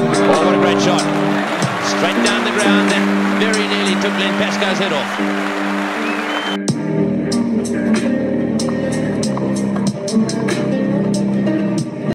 Oh, what a great shot. Straight down the ground and very nearly took Len Pascoe's head off.